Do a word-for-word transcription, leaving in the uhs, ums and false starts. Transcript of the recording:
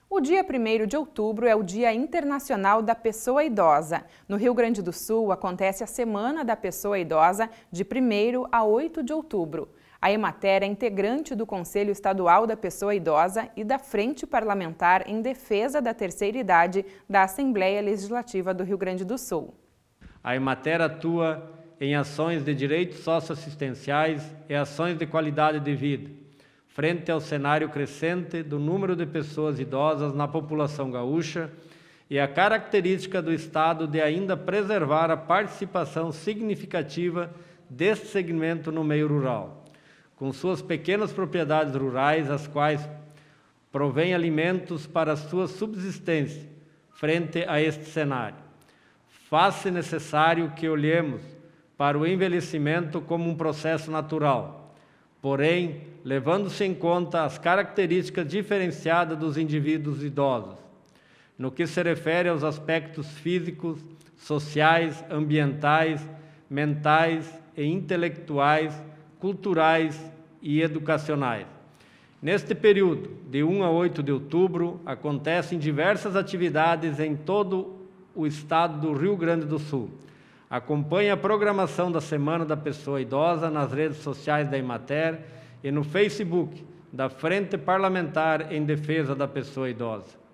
O dia primeiro de outubro é o Dia Internacional da Pessoa Idosa. No Rio Grande do Sul, acontece a Semana da Pessoa Idosa de primeiro a oito de outubro. A Emater é integrante do Conselho Estadual da Pessoa Idosa e da Frente Parlamentar em Defesa da Terceira Idade da Assembleia Legislativa do Rio Grande do Sul. A Emater atua em ações de direitos socioassistenciais e ações de qualidade de vida, frente ao cenário crescente do número de pessoas idosas na população gaúcha e a característica do Estado de ainda preservar a participação significativa deste segmento no meio rural, com suas pequenas propriedades rurais, as quais provêm alimentos para a sua subsistência frente a este cenário. Faz-se necessário que olhemos para o envelhecimento como um processo natural, porém, levando-se em conta as características diferenciadas dos indivíduos idosos, no que se refere aos aspectos físicos, sociais, ambientais, mentais e intelectuais, culturais e educacionais. Neste período, de um a oito de outubro, acontecem diversas atividades em todo o estado do Rio Grande do Sul. Acompanhe a programação da Semana da Pessoa Idosa nas redes sociais da Emater e no Facebook da Frente Parlamentar em Defesa da Pessoa Idosa.